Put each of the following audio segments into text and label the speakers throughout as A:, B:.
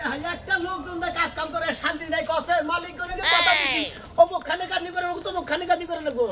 A: একটা লোকজন কাজ কাম করে শান্তি নাই কসে মালিক করে কথা দিছি ও মুখখানে কাজ নি করে তো মুখখানে কাজ করে নেবো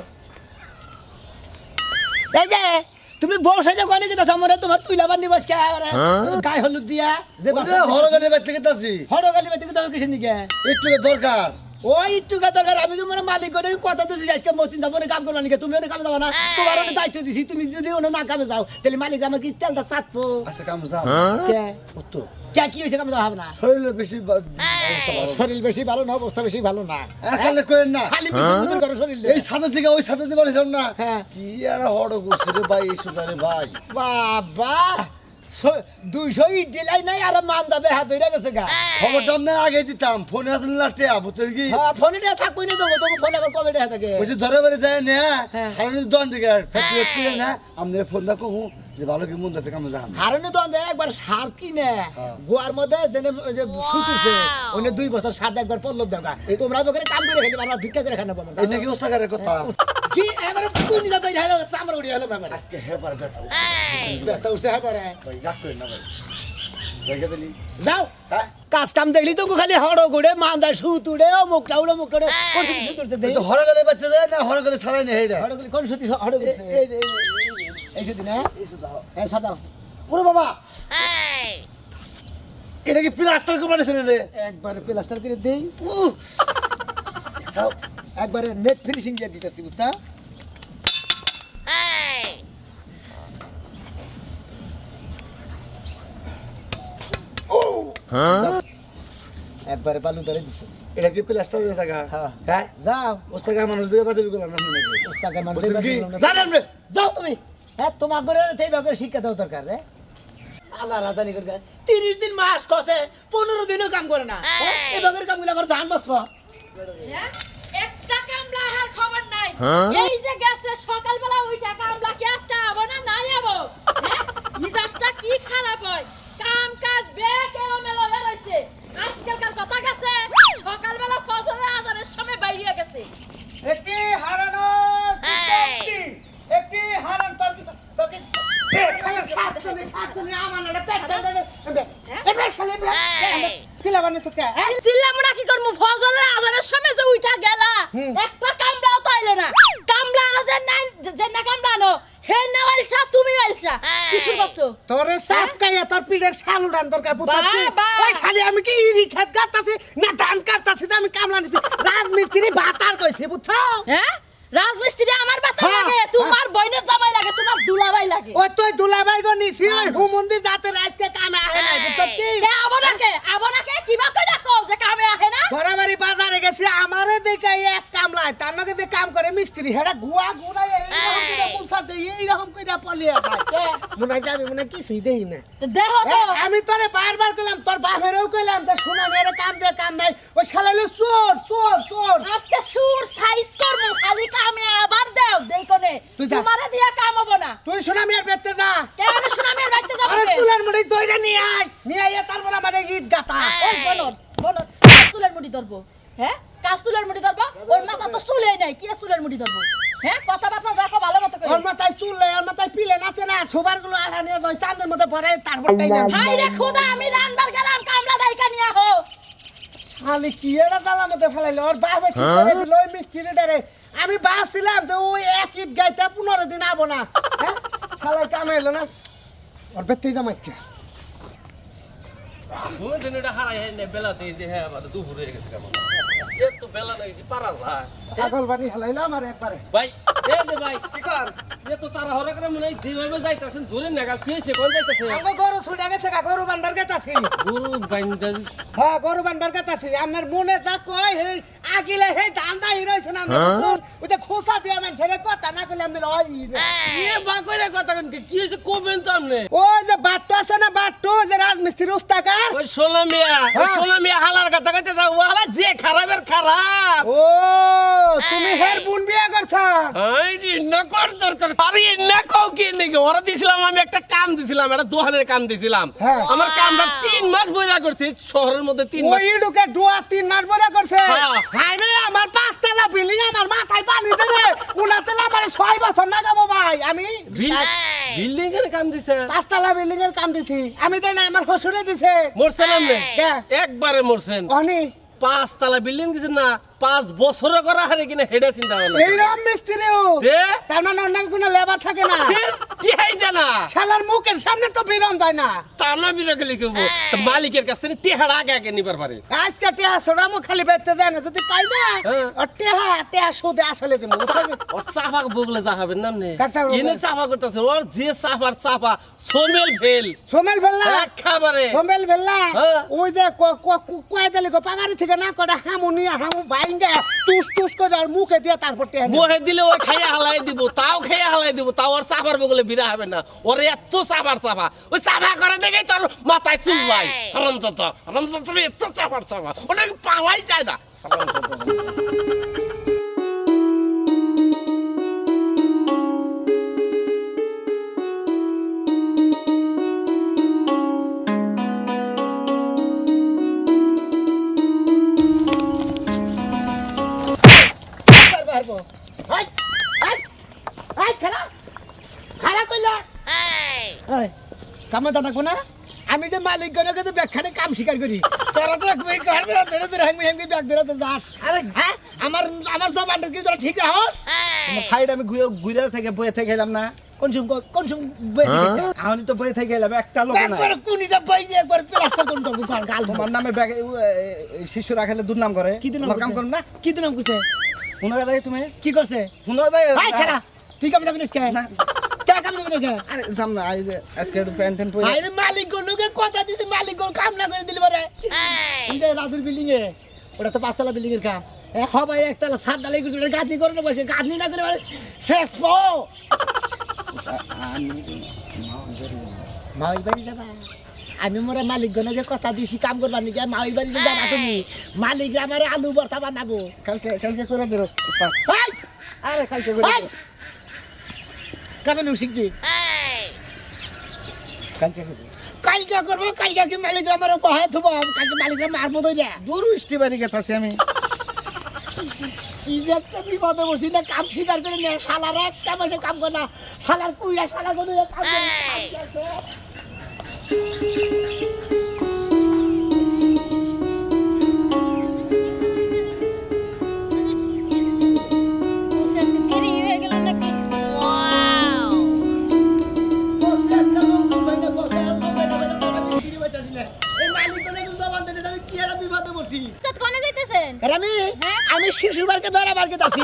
A: এই যে তুমি বউসে যে কোনে গেতা আমারে তোমার তুইলা বানি বস কে আরে গায় হলুদ দিয়া যে
B: হরগালি বাইতে গেতাছি
A: হরগালি বাইতে গেতা কিছ নিকে
B: একটু দরকার
A: ওই একটু দরকার আমি তোমার মালিক করে কথা দিছি আজকে মতিন যাবো কাম করবা নিকে তুমি ওনে কাম যাবা না তোমার ওনে দায়িত্ব দিছি তুমি যদি ওনে না কামে যাও তাহলে মালিক আমাকে তেলটা চাটবো
B: আচ্ছা কাম যাও
A: কে
B: কত
A: কে কি হইছে কাম যাও হবে না
B: শরীরের বেশি অবস্থা ভালো
A: শরীর বেশি ভালো না অবস্থা বেশি ভালো না
B: একালে কইেন না
A: খালি বিশুদ্ধ করে শরীর
B: এই সাথে থেকে ওই সাথে দিবা না
A: হ্যাঁ
B: কি আর হড় করছে রে ভাই এই সুদারে ভাই
A: বাবা 200 ইট দিলাই নাই আর মান যাবে হাত ধরে গেছে গা
B: খবরটা আমরা আগে দিতাম ফোনে হাতে লাটে বুঝছেন কি
A: হ্যাঁ ফোনে দেয়া থাকবই না তো তুমি ফোনে আবার কবে দেয়া থাকে
B: ওই ধরে বাড়ি যায় না
A: হ্যাঁ।
B: হারানি দোকান থেকে ফ্যাক্টরি করে না আমাদের ফোন দা কমু যে ভালো কি মন যাচ্ছে কামে যাম
A: হারানো তো একবার সার কিনে গোয়ার মধ্যে জেনে যে সুতুছে ওনে 2 বছর সার একবার পল্লব দাও তোমরা বকরে কাম করে খেলি আমরা ভিক্ষা করে খানা পাবো
B: এই নাকি ওস্তাকারের কথা
A: কি এবারে কোন নিদা কই হালো সামরা উড়ি হলো বাবা
B: আজকে হেবার ব্যথা
A: ব্যথা উঠছে এবারে
B: ভাই রাগ করেন না ভাই দেখে দিলি
A: যাও
B: হ্যাঁ
A: কাজ কাম দেখলি তো খালি হড় গুড়ে মান্দা সুতুড়ে মুখটা উড়ে মুখটা কোন সুতি সুতুড়তে দেই
B: তো হরগালে বাচ্চা যায় না হরগালে ছাড়াই না হেডা
A: হড় কোন সুতি হড় গুড়ছে এই সুতি না
B: এই সুদা
A: এই সাদা ওরে বাবা
B: এটা কি প্লাস্টার করে বানাইছেন রে
A: একবারে প্লাস্টার করে দেই
B: সাও
A: একবারে নেট ফিনিশিং দিয়ে দিতেছি বুঝছা একবারে বালু ধরে দিছে
B: এটা কি প্লাস্টার হয়ে থাকা
A: হ্যাঁ।
B: হ্যাঁ
A: যাও
B: ওস্তাকার মানুষ দিয়ে বাদে বিকলাম না নাকি
A: ওস্তাদের মানুষ
B: বুঝছেন কি
A: জানেন
B: জানেন রে
A: যাও তুমি হ্যাঁ তোমার করে এই ভাবে শিক্ষা দাও দরকার রে আল্লাহ রাজানি করে 30 দিন মাস কসে 15 দিনও কাম করে না এই ভাবে কামগুলো আবার জান বসবো
C: হ্যাঁ একটা কামলা আর খবর নাই এই যে গেছে সকালবেলা উঠা কামলা কি আজকে আবো না নাই আবো হ্যাঁ মিজাজটা কি খারাপ হয় কাম কাজ বেকেও মেলো হইছে আজকালকার কথা গেছে সকালবেলা ফজরের আজানের সময় বাইরে গেছে
A: একটি হারানো একটি হারান তোর কি খালি সাতনি আমার না পেট দে এবে শালে তিলা বানে তো কে
C: চিল্লামুনা কি করমু ফজরের আজানের সময় যে উঠা গেলা একটা কামলাও তো আইলো না কামলা আনো যে না কামলা আনো হে না আইসা তুমি আইসা কি শুন করছো
A: তোরে সাপ কাইয়া তোর পিঠের শাল উড়ান দরকার পুত্র ওই শালি আমি কি ইরি খেত কাটতাছি না ধান কাটতাছি আমি কামলা নিছি রাজমিস্ত্রি ভাতার কইছে বুঝছো
C: হ্যাঁ রাজমিস্ত্রি আমার বাতা লাগে তোমার বইনের জামাই লাগে তোমার দুলাভাই লাগে
A: ওই তুই দুলাভাই গো নিছি ওই হুমন্দির জাতের আজকে কামে আহে না বুঝছো কি
C: কে আবনাকে কিবা কইরা কও যে কামে আহে না
A: বরাবরই বাজারে গেছি আমারে দেখে এক কামলায় তার নাকি যে কাম করে মিস্ত্রি হেডা গুয়া গুড়াই এইরকম করে মুছাতে এইরকম কইরা পলিয়া খায় মনে হয় আমি মনে কিছুই দেই না
C: দেহ তো
A: আমি তোরে বারবার কইলাম তোর বাপেরও কইলাম যে শোনা মেরে কাম দে কাম নাই ওই শালালে চোর চোর চোর
C: আজকে সুর সাইজ করব খালি কামে আবার দাও দেই কোনে
A: তুই যা।
C: তোমারে দিয়া কাম হবে না
A: তুই শোনা মেয়ের বেতে যা
C: কেন শোনা আমি রাইতে যাব
A: আরে চুলের মুড়ি দইরা নিয়ে আয় তারপর আমার ইট গাতা
C: ওই বলন চুলের মুড়ি ধরবো হ্যাঁ কার চুলের মুড়ি ধরবো ওর মাথা তো চুলেই নাই কি চুলের মুড়ি ধরবো হ্যাঁ কথাবার্তা রাখো ভালো মতো করে
A: ওর মাথায় চুল নাই ওর মাথায় পিলে নাচে না সবার গুলো আঠা নিয়ে যায় চাঁদের মধ্যে পরে তারপর তাই না
C: হাই রে খোদা আমি রানবার গেলাম কামলা দাইকা নিয়া হো
A: শালি কি এরা জ্বালা মধ্যে ফেলাইলো ওর বাপে ঠিক করে দিল ওই মিস্ত্রিটারে আমি বাসছিলাম যে ওই এক ইট গাইতে 15 দিন আবো না হ্যাঁ শালাই কামে এলো না ওর বেতেই জামাইছ কে
D: ঘুমে দিন এটা হারাই নে বেলাতে যে হ্যাঁ আমাদের দুপুর হয়ে গেছে কেমন এ তো বেলা নাই যে পারা যায়
A: পাগল বাড়ি হেলাইলো আমার একবারে
D: ভাই এ দে ভাই
A: কি কর
D: এ তো তারা হরে করে মনে হয় যেভাবে যাইতাছেন ধরে নাগাল কি হইছে কোন যাইতাছে
A: আমগো গরু ছুটে গেছে গরু বানবার গেতাছি
D: গুরু বাইন্দা
A: হ্যাঁ গরু বানবার গেতাছি আমার মনে যা কয় হে আগিলে হে ধান্দা হিরইছে না ওই যে খোসা দিয়া মানুষের কথা না কইলে আমাদের ওই
D: এ বা কইরা কথা কোন কি হইছে কমেন তো আমনে
A: ওই যে বাট্টু আছে না বাট্টু যে রাজমিস্ত্রি উস্তাকার
D: ওই সোনা মিয়া হালার কথা কইতে যাও ও হালা যে খারাপের খারাপ
A: ও তুমি তুমি হের বোন বিয়া করছো
D: এই রে না কর দরকার আরে না কও কি নাকি ওরা দিছিলাম আমি একটা কাম দিছিলাম একটা দোহানের কাম দিছিলাম
A: হ্যাঁ।
D: আমার কামটা 3 মাস বইরা করছি শহরের মধ্যে 3 মাস
A: ওই লোকে ডুয়া 3 মাস বড় করছে
D: হ্যাঁ।
A: হাই রে আমার 5 তলা বিল্ডিং আমার মাথায় পানি দেবে উনাতলা আমার 6 বছর না যাবো ভাই আমি
D: বিল্ডিং এর কাম দিছে
A: 5 তলা বিল্ডিং এর কাম দিছি আমি দেই না আমার শ্বশুরে দিছে
D: মরছেন আপনি
A: কে?
D: একবারে মরছেন
A: অনি
D: 5 তলা বিল্ডিং দিছেন না 5 বছর করা হারে কিনা হেডা চিন্তা ভাবনা
A: এইরকম মিস্ত্রিও
D: দে
A: তার মানে অন্য কোনো লেবার থাকে না
D: কি হাই জানা
A: শালার মুখের সামনে তো বিরন যায় না
D: তানা বিরকে লিখব মালিকের কাছ থেকে টেহাড়া আগে আগে নিবার পারে
A: আজকে টেহা ছোড়া মুখ খালি বেচতে যায় না যদি পাই না
D: হ্যাঁ।
A: আর টেহা সুদে আসলে দিব
D: ওর চাপা বগলে যাবেন নামনে
A: কার চাপা বগলে?
D: এনে চাপা করতেছে ওর যে চাপার চাপা সোমেল ফেল
A: সোমেল ফেললা
D: একেবারে
A: সোমেল ফেললা
D: হ্যাঁ।
A: ওই যে কয় দিলে পাগারি থেকে না কটা হামু নিয়ে হামু বাইঙ্গা তুস তুস করে আর মুখে দিয়ে তারপর টেহা নিয়ে।
D: মোহে দিলে ওই খাইয়া হালাই দিব তাও খাইয়া হালাই দিব তাও ওর চাপার বগলে বিরা হবে না ওর এত চাপার চাপা ওই চাপা করে দেখেই তোর মাথায় চুল ভাই হারামজাদা এত চাপার চাপা ওটা পাওয়াই যায় না হারামজাদা।
A: পারবো হাই হাই হাই খারাপ খারাপ কইলা এই কামে দানা কোনা আমি যে মালিক গনে যে ব্যাগখানে কাম শিকার করি তোরা তো কই করবে ধরে ধরে হাঙ্গি হাঙ্গি ব্যাগ ধরে তো যাস আরে হ্যাঁ আমার জবানটা কি তোরা ঠিক হস
B: আমার সাইড আমি ঘুরে থেকে বয়ে থেকে গেলাম না
A: কোন বই দিছে
B: আমি তো বয়ে থেকে গেলাম একটা লোক না
A: একবার কোনি যা বই দিয়ে একবার প্লাস্টার কোন তো গাল গাল
B: তোমার নামে ব্যাগ শিশু রাখালে দুর্নাম করে
A: কি দিন
B: তোমার কাম করো না
A: কি দিন কইছে
B: হুনরা দেয় তুমি
A: কি করছে
B: হুনরা দেয়
A: হাই খারাপ তুই কাম যাবি না কে কাম যাবি না
B: আরে জাম না এই যে আজকে একটু প্যান্ট ট্যান্ট পরে
A: আরে মালিক লোকে কথা দিছে মালিক কাম না করে দিলি পারে এই যে রাজুর বিল্ডিং এ ওটা তো 5 তলা বিল্ডিং এর কাম এ হবে একতলা ছাদ ঢালাই কিছু গাদনি করে না বসে গাদনি না করে শেষ পো মাই বাড়ি যাবা আমি মোরে মালিক গনে কথা দিছি কাম করবার নাকি মাই বাড়ি যাবা তুমি মালিক আমারে আলু ভর্তা বানাবো
B: কালকে করে দিও
A: হাই
B: আরে কালকে করে
A: হাই
B: দিও
A: কামে নুসিকি
B: কালকে করে
A: কালকে করবো কালকে কি মালিক আমার কহে থুব কালকে মালিক মারবো দইরা
B: দূর উষ্টি বাড়ি গেতাছি আমি
A: কি যে একটা বিপদে বসি না কাম স্বীকার করে নিয়ে শালার একটা মাসে কাম করে না শালার কুইরা শালা করে কাম করে আমি শিশু বারকে বেড়া বারকে দাসি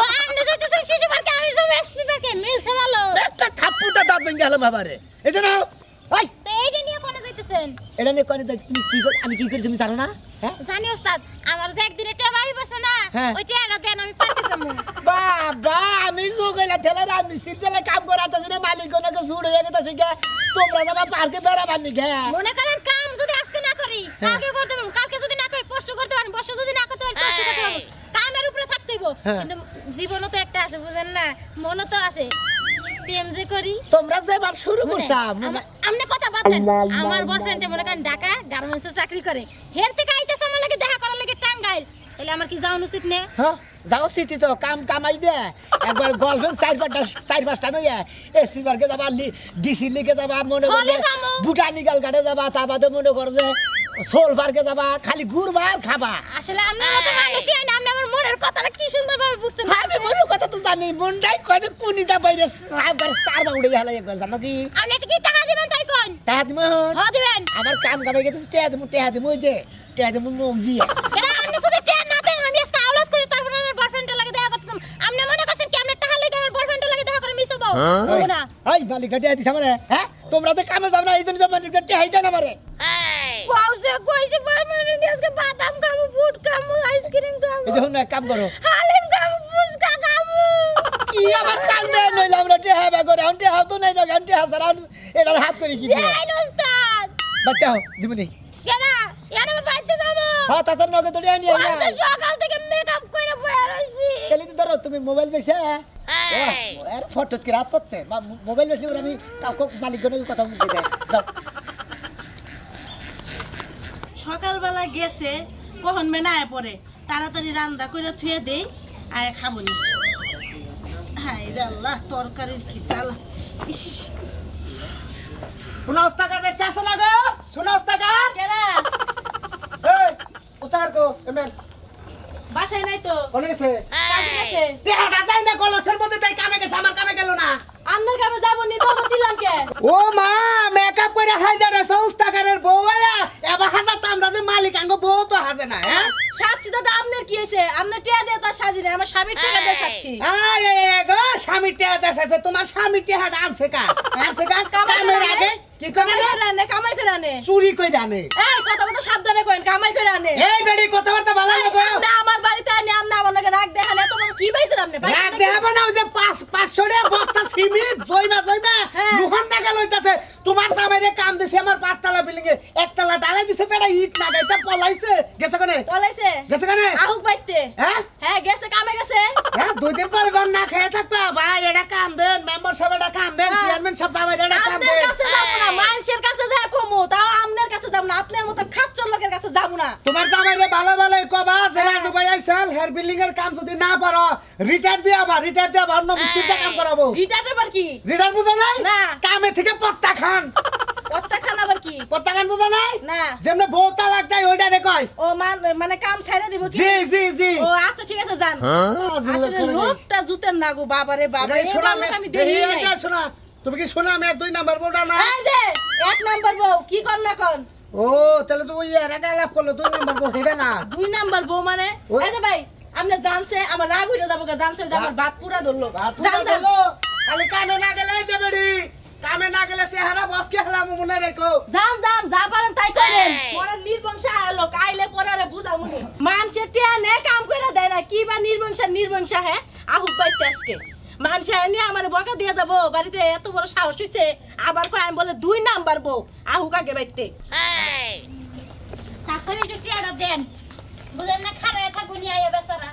A: একটা থাপ্পুটা দাঁত ভেঙে গেলাম বাবারে এই যে নাও ওই এটা নিয়ে কোনে তুমি কি কর আমি কি করি তুমি জানো না হ্যাঁ
C: জানি ওস্তাদ আমার যে একদিনে টেবা হইছে না
A: হ্যাঁ।
C: ওই টেবাটা দেন আমি পারতে যাবো
A: বাবা আমি জোগাইলা ঠেলা রাত মিস্ত্রি ঠেলা কাম করাতেছি না মালিক গনাকে জুড় হয়ে গেছে গে তোমরা যাবা পার্কে বেড়া বানি গে
C: মনে করেন কাম যদি আজকে না করি কালকে করতে পারবো কালকে যদি না করি পরশু করতে পারবো পরশু যদি না করতে পারি পরশু করতে পারবো কামের উপরে থাকতে হইব
A: হ্যাঁ।
C: কিন্তু জীবনও তো একটা আছে বুঝেন না মনও তো আছে প্রেম যে করি
A: তোমরা যে বাপ শুরু করছাম
C: আমনে কথা বাদ দেন আমার বয়ফ্রেন্ডে মনে করেন ঢাকা গার্মেন্টসে চাকরি করে হের থেকে আইতেছে আমার লাগে দেখা করার লাগে টাঙ্গাইল তাহলে আমার কি যাওয়া উচিত না
A: হ্যাঁ যাও সিটি তো কাম কামাই দে একবার গার্লফ্রেন্ড চার পাঁচটা নইয়া এসপি পার্কে যাবা ডিসি লিগে যাবা মনে করলে বুটানিক্যাল গার্ডে যাবা তা বাদে মনে কর যে সোল পার্কে যাবা খালি ঘুরবা আর খাবা
C: আসলে আপনার মতো মানুষই আইনা আপনি আমার মনের কথাটা কি সুন্দরভাবে বুঝছেন
A: আমি মনের কথা তো জানি মনটাই কয় যে কুনিটা বাইরে একবার চারবার উড়ে গেল একবার জানো কি
C: আপনি কি টাকা দিবেন তাই কোন
A: টাকা দিমু
C: হ্যাঁ দিবেন
A: আমার কাম কামাই গেছে টাকা দিমু ওই যে টাকা দিমু নোম দিয়ে
C: এটা আপনি যদি ট্রেন না দেন আমি আজকে আউলাদ করি তারপর আমার বয়ফ্রেন্ডের লাগে দেখা করতেম আপনি মনে করছেন কি আপনি টাকা লাগে আমার বয়ফ্রেন্ডের লাগে দেখা করে মিস হবো হবো না
A: এই মালিক টাকা দিছ আমারে হ্যাঁ তোমরা তো কামে যাও না এই জন্য মালিক টাকা দেন আমারে
C: ওয়াও যে কইছে বয়ফ্রেন্ড আজকে বাদাম খাবো বুট খাবো আইসক্রিম খাবো
A: এই যখন কাম করো
C: হালিম খাবো ফুচকা খাবো
A: কি আমার কাল দেন নইলে আমরা টাকা বে করে আনতে হাত নাই না আনতে হাজার এটা হাত করে কি দিয়ে
C: এই ওস্তাদ
A: বাচ্চা হও দিবনি
C: কেনা এখানে আমার বাইতে যাবো
A: হ্যাঁ তাছাড়া নগে তো নিয়ে
C: আজকে সকাল থেকে মেকআপ করে বয়ার হইছি
B: তাহলে তো ধরো তুমি মোবাইল বেচে আর ফটো কি রাত পড়ছে মোবাইল বেচে আমি কাউকে মালিকজনের কথা বলতে দেয় যাও
C: সকালবেলা গেছে কখন মেনা আয় পরে তাড়াতাড়ি রান্না করে থুয়ে দেই আয় খাবনি হাই রে আল্লাহ তরকারির কি জ্বালা ইস
A: শোনা ওস্তাকার দেখতে আসো না গো শোনা ওস্তাকার
C: কেরা
A: এই ওস্তাকার কো এমন
C: বাসায় নাই তো
A: কোনে গেছে
C: কাজে গেছে
A: দেহাটা যাই না কলসের মধ্যে তাই কামে গেছে আমার কামে গেল না
C: আপনার কামে যাবো নি তো বলছিলাম কে
A: ও মা মেকআপ করে হাজারে ওস্তাকারের বউ আয়া এবার হাজার তো আমরা যে মালিক আঙ্গ বউ তো হাজে না হ্যাঁ
C: সাচ্ছি দাদা আপনার কি হয়েছে আপনার টিয়া দিয়ে তার সাজি না আমার স্বামীর টাকা দিয়ে সাচ্ছি
A: আরে গো স্বামী টেহাটা সাথে তোমার স্বামী টেহাটা আনছে কামের আগে কি করে
C: কামাই ফেরানে
A: চুরি কই জানে
C: এই কথা বলতে সাবধানে কইন কামাই ফেরানে
A: এই বেড়ি কথাবার্তা ভালো লাগো
C: আপনি আমার বাড়িতে আনি আপনি আমার নাকি রাগ দেখান এত বড় কি পাইছেন আপনি
A: রাগ দেখাবো না ওই যে 500 টাকা বস্তা সিমেন্ট জয়মা
C: হ্যাঁ।
A: লুহান না গেল হইতাছে তোমার জামাইরে কাম দিছে আমার 5 তলা বিল্ডিং এ একতলা ডালাই দিছে পেড়া ইট না গাইতে পলাইছে গেছে কোনে
C: বলাইছে
A: গেছে কোনে
C: আহুক বাইতে
A: হ্যাঁ
C: হ্যাঁ গেছে কামে গেছে
A: হ্যাঁ 2 দিন পরে যখন না খেয়ে থাকবা ভাই এটা কাম দেন মেম্বার সাহেব এটা কাম দেন
C: হ্যাঁ।
A: চেয়ারম্যান সাহেব জামাইরে এটা কাম
C: আপনার
A: দেন
C: কাছে যাব না মানুষের কাছে যায় কমু তাও আপনার কাছে যাব না আপনার মতো খাচ্চর লোকের কাছে যাব না
A: তোমার জামাইরে ভালো ভালো কবা যে রাজু ভাই আইছাল হেয়ার বিল্ডিং এর কাম যদি না পারো রিটায়ার দিয়া আবার অন্য মিস্ত্রিতে কাম করাবো
C: রিটার্ন আবার কি
A: রিটায়ার বুঝো নাই
C: না।
A: কামে থেকে পত্তা খান
C: কত্তা খান আবার কি
A: পত্তা খান বুঝো নাই
C: না
A: যেমন বউ তালাক দেয় ওইটা রে কয়
C: ও মানে কাম ছাইরা দিব কি
A: জি জি জি
C: ও আচ্ছা ঠিক আছে যান আসলে লোকটা জুতেন না গো বাবারে বাবা
A: এটাই শোনা
C: আমি দেখি নাই।
A: শোনা তুমি কি শোনা আমি 2 নাম্বার বউটা না
C: এই যে এক নাম্বার বউ কি কর না কোন
A: ও তাহলে তো ওই এর আগে লাভ করলো 2 নাম্বার বউ হেডা না
C: দুই নাম্বার বউ মানে
A: ওই-
C: এই যে ভাই আপনি জানছে আমার রাগ হইরা যাবো গা জানছে যে আমার ভাত পুরা ধরলো
A: বাতুটা
C: জান জান
A: বলো খালি কামে না গেলে এই যে বেড়ি কামে না গেলে চেহারা বসকে হলাম মনে রেখো
C: জান জান যা পারেন তাই করেন পরে নির্বংশ আলো আইলে পরে বুঝাও মনে মানুষের টিয়া নে কাম কইরা দেয় না কি বা নির্বংশ হ্যাঁ আহুক ভাই তেজকে মানুষে নিয়ে আমার বকা দিয়ে যাবো বাড়িতে এত বড় সাহস হইছে আবার কয় আমি বলে 2 নাম্বার বউ আহুক আগে বাইতে
E: তারপরে একটু টিয়াটা দেন বুঝেন না খারায় থাকুন আয়া বেচারা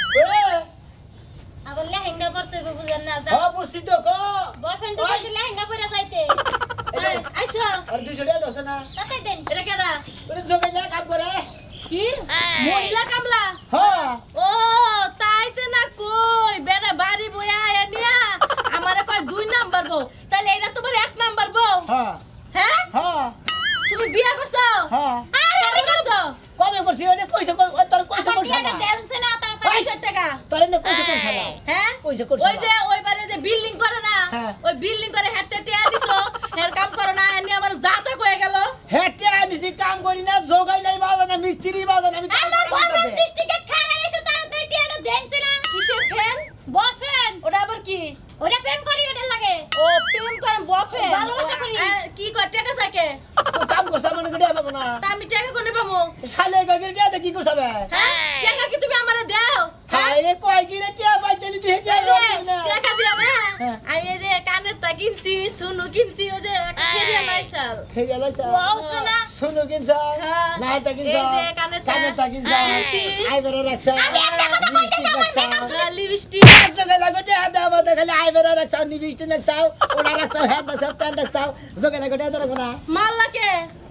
E: আবার লেহেঙ্গা পরতে হবে বুঝেন না যা
B: বুঝছি তো কো
E: বয়ফ্রেন্ড তো বসে লেহেঙ্গা পরে যাইতে
C: আইসো
B: আর 200 টাকা দছ না
E: তাতে দেন
C: এটা কেডা
B: ওরে জোগাইলা কাম করে
C: কি মহিলা কামলা
B: হ্যাঁ
C: ও তাইতে না কই বেড়া বাড়ি বইয়া নিয়া আমারে কয় 2 নাম্বার বউ তাহলে এটা তোমার 1 নাম্বার বউ
B: হ্যাঁ
C: হ্যাঁ
B: হ্যাঁ
C: তুমি বিয়া করছো
B: হ্যাঁ
C: আরে আমি করছো
B: কবে করছি ওরে কইছে তোর কইছে
E: আবার
B: করছ
E: টিয়াটা
B: না
E: দেনছে না তাড়াতাড়ি
C: 500 টাকা
B: তোর না কইছে করছ না
C: হ্যাঁ
B: কইছে করছ
C: ওই যে ওইবারে যে বিল্ডিং করে না
B: হ্যাঁ।
C: ওই বিল্ডিং করে হেতে টিয়া দিছো হের কাম করে না এনে আমার জাতা কয়ে গেল
B: হেটে আনিছি কাম করি না জোগাইলাই বাজা না মিস্ত্রি বাজা না আমি কাম
E: আমার
B: করি না
E: বয়ফ্রেন্ড 30 টিকেট খারায় রইছে তাড়াতাড়ি টিয়াটা দেনছে না
C: কিসের ফ্যান
E: বয়ফ্রেন্ড
C: ওটা আবার কি
E: ওটা প্রেম করি ওটা লাগে
C: ও প্রেম করেন বফে
E: ভালোবাসা করি।
C: কি কর টাকা সাকে
B: তো কাম করছ মানে গড়ে পাবো না
C: তা আমি টাকা কোনে পাবো
B: শালে গগির টিয়া কি করছ বে
C: হ্যাঁ টাকা কি তুমি আমারে দাও
B: হাই রে কই কি রে টিয়া পাইতেলি তুই টিয়া না
C: টাকা দিও না
B: হ্যাঁ।
C: আমি এই যে কানের তা কিনছি সুনু কিনছি ওই যে একটা ফেরিয়া লাইসাল
B: হে গেল
E: ওয়াও সোনা
B: শুনো কিনছ
C: হ্যাঁ।
B: নাই তা কিনছ
C: এই যে কানেরটা।
B: কানেরটা কিনছ
C: কিনছি।
B: আই বেরে রাখছ
E: আমি একটা কথা কইতেছি আমার মেকআপ
C: লিপস্টিক
B: জোগাই লাগতে আদা বাদা খালি আই বেরে রাখছ নিবিষ্ট রাখছ ওরা রাখছ হেড রাখছ তেন রাখছ জোগাই লাগতে আদা রাখনা
C: মাল্লাকে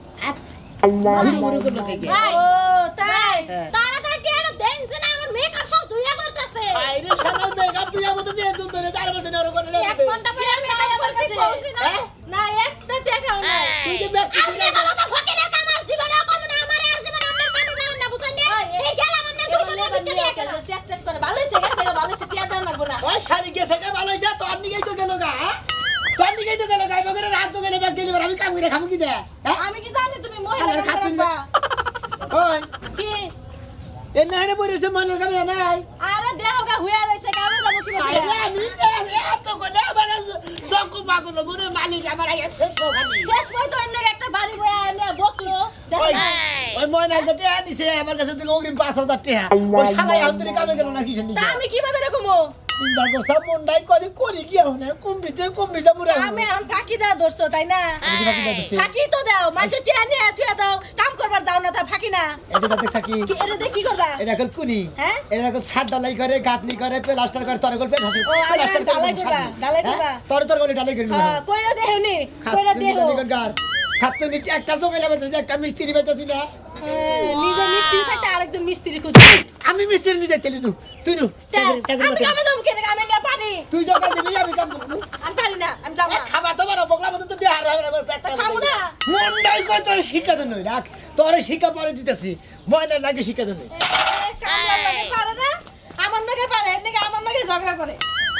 B: ঘুরে ঘুরে করতে থেকে
E: ভাই
C: ও তাই
E: তাড়াতাড়ি টিয়াটা দেনছে না আমার মেকআপ সব ধুইয়া পড়তাছে
B: আই রে শালা মেকআপ তুই আমাদের দিয়ে জুন ধরে 4 বছর ওর করে
E: এক ঘন্টা পরে মেকআপ করছি কইছি না
C: না একটা টাকাও নাই
B: তুই যে ব্যাগ
E: আপনি তো মত ফকিরের কাম আর জীবনে কম না আমার আর জীবনে আপনার কাম না না বুঝছেন না এই গেলাম আপনার 200 টাকা বিক্রি দিয়ে গেলাম
C: চেক চেক করে ভালো হইছে গেছে ভালো হইছে টিয়া দাও না গোনা
B: ওই শালি গেছে কে ভালো হইছে তোর নিগেই তো গেল গা তোর নিগেই তো গেল গা বগরে রাত তো গেলে ব্যাগ দিলি আমি কাম করে খাবো কি দে
C: আমি কি জানি তুমি মহিলা
B: আরে খাতুন
C: রাখবা
B: ওই
C: কি
B: এ না রে বইরে মনে কামে নাই
C: আরে দেহগা হুয়া রইছে কামে যাব কি
B: আরে আমি এত করে আবার জকু বাগুলো বুড়ো মালিক আমার আগে শেষ খালি
C: শেষ পয় তো অন্য একটা বাড়ি বয়া এনে বকলো দেখো
B: ওই ওই ময়না যেতে আনিছে আমার কাছে থেকে অগ্রিম 5000 টাকা ওই শালাই আন্তরিক কামে গেল না কিসের
C: তা
B: নিকে
C: আমি কি করে কমো
B: চিন্তা করছাম মন্ডাই কদি করি কি হনে কমবিছে মুরা
C: আমি এখন ফাঁকি দেওয়া ধরছো তাই না ফাঁকি তো দাও মাসে টিয়া নিয়ে থুয়ে দাও কাম করবার দাও না তা ফাঁকি না
B: এটা দেখছ কি
C: কি এটা দিয়ে কি করবা
B: এটা কল কুনি
C: হ্যাঁ
B: এটা কল ছাদ ডালাই করে গাতনি করে প্লাস্টার করে তরে কল পেট হাসি
C: ও আরে ডালাই করবা
B: তরে কল ডালাই করে
C: হ্যাঁ কইরা দেহনি কইরা দেহ
B: খাতে নিতে একটা জোগাইলা বেঁচে একটা মিস্ত্রি বেঁচেছি না
C: নিজে মিস্ত্রি থাকতে আরেকজন মিস্ত্রি খুঁজে
B: আমি মিস্ত্রি নিজে তেলি নু তুই নু
C: আমি কামে দাম কেন আমি না পারি
B: তুই জোগাল দিবি আমি কাম করব
C: আমি পারি না আমি যাব না
B: খাবার তো বারো বগলা মতো তো দিয়ে হার পেটটা
C: খাবো না
B: মন নাই কই তোর শিক্ষা দেন নই রাখ তোরে শিক্ষা পরে দিতেছি ময়না লাগে শিক্ষা দেন
C: কামলা লাগে পারে না আমার নাকি পারে নাকি আমার নাকি ঝগড়া করে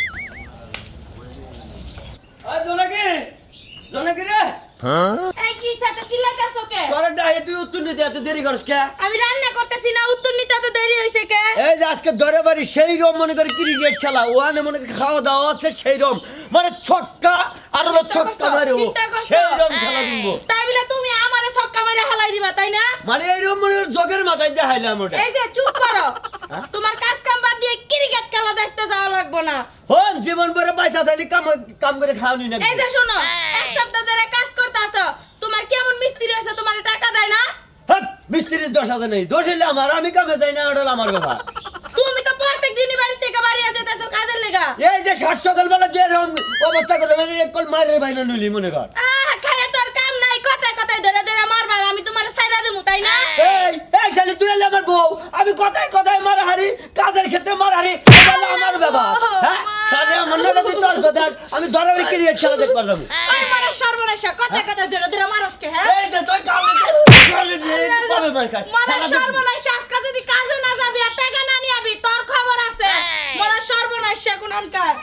F: আয় জোনাকি জোনাকি রে
C: এই কি সাথে চিল্লাতেছ কে
F: তোর ডায়ে তুই উত্তর নিতে এত দেরি করিস কে
C: আমি রান্না করতেছি না উত্তর নিতে তো দেরি হইছে কে
F: এই যে আজকে দরে বাড়ি সেই রম মনে করে ক্রিকেট খেলা ওখানে মনে করে খাওয়া দাওয়া আছে সেই রম মানে ছক্কা আর হলো ছক্কা মারো সেই রম খেলা দিব
C: তাই বলে তুমি আমারে ছক্কা মেরে হালাই দিবা তাই না
F: মানে এই রম মনে জগের মাথায় দেখাইলাম ওটা
C: এই যে চুপ করো তোমার কাজ কাম বাদ দিয়ে ক্রিকেট খেলা দেখতে যাওয়া লাগবে না
F: হন জীবন ভরে পয়সা থাকলে কাম করে খাওয়ানি না
C: এই যে শোনো এক সপ্তাহ ধরে কাজ করতেছো তোমার কেমন মিস্ত্রি আছে তোমার টাকা দেয় না
F: হট মিস্ত্রির দোষ আছে নেই দোষ হইলে আমার আমি কামে যাই না ওটা আমার ব্যাপার
C: তুমি তো প্রত্যেক দিনই বাড়ি থেকে বাড়ি যেতেছো কাজের লেগা
F: এই যে সাত সকালবেলা যে রকম অবস্থা করে মানে কল মারের বাইনা নইলি মনে কর
C: খায় তোর কাম নাই কথায় কথায় ধরে ধরে মারবার আমি তোমার সাইরা দেবো তাই না
F: এই শালি তুই হলে আমার বউ আমি কথায় কথায় মারাহারি কাজের ক্ষেত্রে মারাহারি এটা হলো আমার ব্যাপার হ্যাঁ শালি আমার নামে তুই তর্ক দেস আমি ধরাবি ক্রিকেট খেলা দেখতে পারলাম
C: ওই মারা সর্বনাশ কথায় কথায় ধরে ধরে মারস কে হ্যাঁ
F: এই যে তুই কালে কবে মার খাই
C: মারা সর্বনাশ আজকে যদি কাজে না যাবি আর টাকা না নিয়ে আবি তোর খবর আছে মারা সর্বনাশ কোন আনকার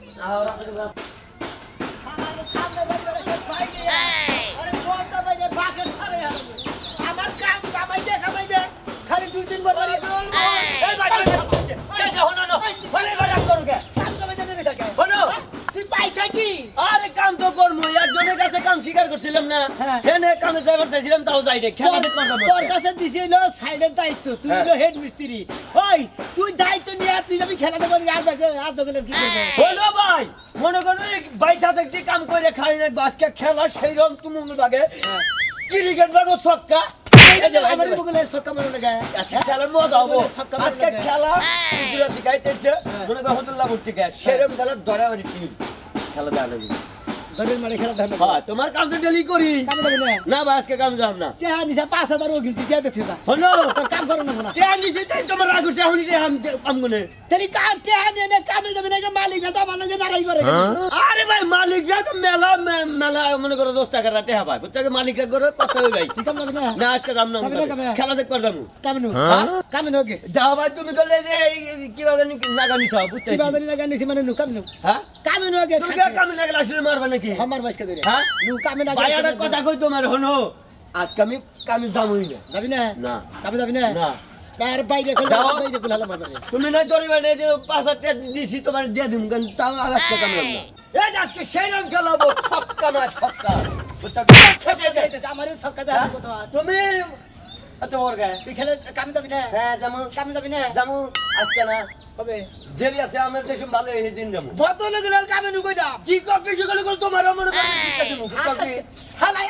B: খালি 2-3 বার বাড়ি
F: এই ভাই এই যে হনো না ফলে বারাক করুকে
B: কাম কবে জানি থাকে
F: হনো
B: তুই পয়সা কি
F: আরে কাম তো করমু একজনের কাছে কাম স্বীকার করছিলাম না হেনে কামে যাইবার চাইছিলাম তাও যাই রে খেলা দেখতে পারতাম
B: তোর কাছে দিছি হলো সাইডের দায়িত্ব তুই হলো হেড মিস্ত্রি ওই তুই দায়িত্ব নিয়ে তুই যাবি খেলা দেবো আজ গেলে কি করবে
F: হলো ভাই মনে করো বাইসা দেখতে কাম করে খাই না আজকে খেলা সেই রকম তুমি বাগে ক্রিকেট বারো ছক্কা
B: আমার মুগলে সক্কা মারো না গায়
F: আজকে খেলার মজা হবো আজকে খেলা গুজরাটি গাইতেছে মনে করো হতুল্লাহ ভর্তি গায় সেরকম খেলা ধরাবারি টিম খেলা দেওয়া
B: দলের মারে খেলা ধরবে
F: হ্যাঁ তোমার কাম তো ডেলি করি
B: কাম দেবে না
F: না ভাই আজকে কাম যাব না
B: তে নিছে 5000 ও গিলতি যা দেখছ না
F: হলো
B: তোর কাম করো না না
F: তে নিছে তাই তোমার রাগ করছে আমি কাম গুনে
B: তেরি কাম তে নে কামে যাবে না মালিক না তো আমার না লড়াই করে
F: আরে ভাই মালিক যা তো মেলা মেলা মনে করো 10 টাকা রাতে হবাই বুঝছো মালিক করে কথা হই ভাই
B: ঠিক কাম যাবে না
F: না আজকে কাম না খেলা দেখ পারদামু
B: কামনু কামনু ওকে
F: যাও ভাই তুমি করলে যে কি বাজানি নাগানি সব বুঝতে
B: কি বাজারি লাগা নিছি মানে নু কামনু
F: হ্যাঁ
B: কামনু ওকে
F: তুমি কাম না গেলে আসলে মারবা নাকি
B: আমার বয়স কে ধরে
F: হ্যাঁ
B: নু কামে না
F: ভাই একটা কথা কই তোমার হনো আজকে আমি কামে যামই না
B: যাবি না
F: না
B: কামে যাবি না
F: না
B: আর বাইরে কল
F: যাও।
B: বাইরে কল হলো মারবে
F: তুমি না তোর মানে যে 5-8 দিছি তোমার দিয়ে দিম কারণ তাও আজকে কাম না এই যে আজকে সেই রকম খেলাবো ছক্কা না ছক্কা বুঝছো
B: আমারও ছক্কা দেওয়ার কথা
F: তুমি এত বড় গায়
B: তুই খেলে কামে যাবি না
F: হ্যাঁ যামু
B: কামে যাবি না
F: যামু আজকে না
B: কবে
F: জেরি আছে আমার দেশে ভালো এই দিন যামু
B: বতলে গেল কামে নু কই যাম
F: কি কপি সকালে কল তোমার মনে করে শিক্ষা দিমু কপি
B: হালাই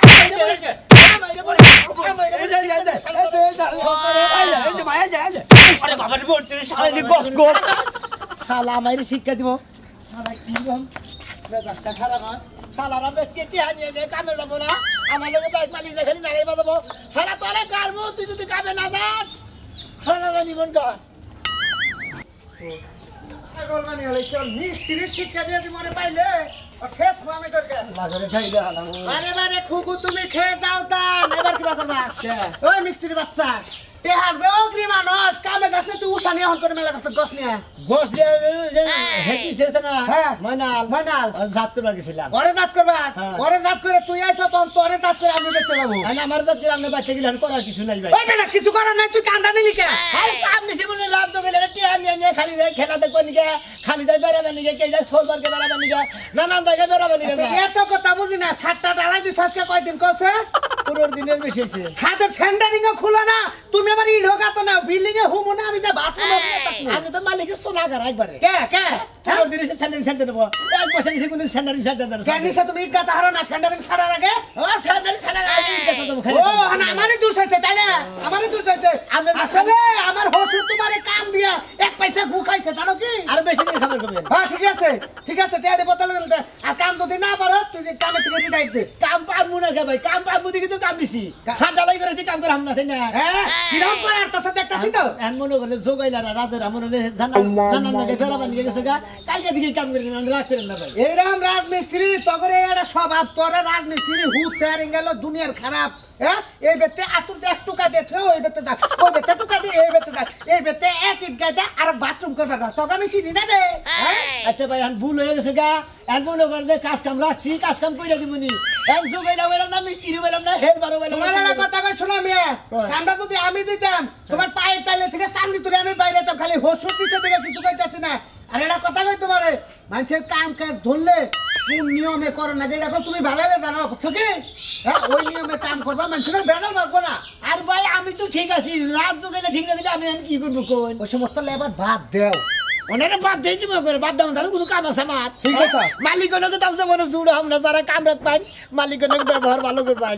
F: আরে বাবা রে বলছিস শালা গস গস
B: শালা আমারে শিক্ষা দিব শালা কি রকম মেজাজটা খারাপ হয় শালারা ব্যক্তি হানিয়ে নিয়ে কামে যাবো না আমার লগে বাইক মালিক খালি নাড়াই বাজাবো শালা তোরে কারমু তুই যদি কামে না যাস শালারা নিবন কর
A: পাগল মানে হইছে মিস্ত্রি শিক্ষা দিয়ে দি মনে পাইলে আর শেষ আমি দরকার
B: লাগরে খাইলে হালাম
A: আরে বারে খুগু তুমি খেয়ে দাও দান এবার কি করবা ওই মিস্ত্রি বাচ্চা তেহার দেও গ্রি মানুষ কামে গাছ তুই উশানি হন করে মেলা গাছ গছ নিয়ে
B: বস দিয়ে হেড মিস্ত্রি না
A: হ্যাঁ।
B: ময়নাল জাত করবার গেছিলাম
A: ওরে জাত করবা
B: হ্যাঁ।
A: ওরে জাত করে তুই আইছ তখন তোরে জাত করে আমি দেখতে যাবো
B: আমি আমার জাত করে আমি বাইতে গেলাম করার কিছু নাই ভাই
A: ওই না কিছু করার নাই তুই কান্দা নিলি কে
B: আরে কাম নিছে বলে লাভ তো গেলে টিয়া নিয়ে খালি যায় খেলা দেখো নিকে খালি যায় বেড়াবে নিকে কে যায় সোলবারকে বেড়াবে নিকে নানান জায়গায় বেড়াবে নিকে
A: এত কথা বুঝি না ছাদটা ডালাই দিছ আজকে কয়দিন কছে
B: 15 দিনের বেশি হয়েছে
A: ছাদের ফেন্ডারিং খুলে না তুমি আবার ই ঢোকা তো না বিল্ডিং এ হুমো না আমি যে ভাত খাবো
B: আমি তো মালিকের সোনা ঘর একবারে
A: কে কে
B: পনেরো দিন এসে স্যান্ডারি সেন্টার নেবো এক বছর এসে কোনদিন স্যান্ডারি সেন্টার দেবো
A: ক্যান্ডিসে তুমি ইট গাতা হারো না সেন্টারিং ছাড়ার আগে
B: স্যান্ডারি সেন্টার
A: ও না আমারই দোষ হয়েছে তাই না আমারই দোষ হয়েছে আসলে আমার হসুর তোমারে কাম দিয়া এক পয়সা গু খাইছে জানো কি
B: আরো বেশি দিন খাবার করবেন
A: হ্যাঁ ঠিক আছে টেয়ারে বোতল নিতে আর কাম যদি না পারো তুই যে কামে থেকে রিটাইট দে
B: কাম পারবো না ভাই কাম পারবো দেখি তো কাম দিছি সার ঢালাই করেছি কাম করে আমরা তাই না
A: হ্যাঁ কিরম করে আর তোর সাথে একটা ছিল
B: এখন মনে করে যোগাইলা রাতের আমার নানান জায়গায় ফেরা বানিয়ে গেছে গা কালকে দিকে কাম করে রাখতে না ভাই
A: এইরকম রাজমিস্ত্রি তগরে একটা স্বভাব তোরা রাজমিস্ত্রি হুতে আর গেল দুনিয়ার খারাপ হ্যাঁ এই বেতে আতুর এক টুকা দে ওই বেতে যা ওই বেতে টুকা দে এই বেতে যা এই বেতে এক ইট গাইতে আর বাথরুম করবার যা তবে আমি চিনি না রে
B: আচ্ছা ভাই এখন ভুল হয়ে গেছে গা এখন মনে করে যে কাজ কাম রাখছি কাজ কাম কইরা দিমুনি এখন যোগাইলা বললাম না মিস্ত্রি বললাম না হেলবারও বললাম
A: তোমার একটা কথা কই শোনো মিয়া কামটা যদি আমি দিতাম তোমার পায়ের টাইলে থেকে চান্দি তুলে আমি বাইরে তো খালি হসুর দিতে থেকে কিছু কইতাছি না আর এটা কথা কই তোমারে মানুষের কাম কাজ ধরলে কোন নিয়মে করো না এটা তুমি ভালো জানো বুঝছো কি হ্যাঁ ওই নিয়মে কাম করবা মানুষের বেজাল বাঁচবো না
B: আর ভাই আমি তো ঠিক আছি রাত যোগাইলে ঠিক না দিলে আমি এখন কি করবো কোন
A: ওই সমস্ত লেবার বাদ দেও
B: ওনারা বাদ দিয়ে দিব করে বাদ দাও জানো কোনো কাম আছে আমার
A: ঠিক আছে।
B: মালিকগুলোকে তাও মনে জুড়ে আমরা যারা কাম রাখ পাই মালিকগুলোকে ব্যবহার ভালো করে পাই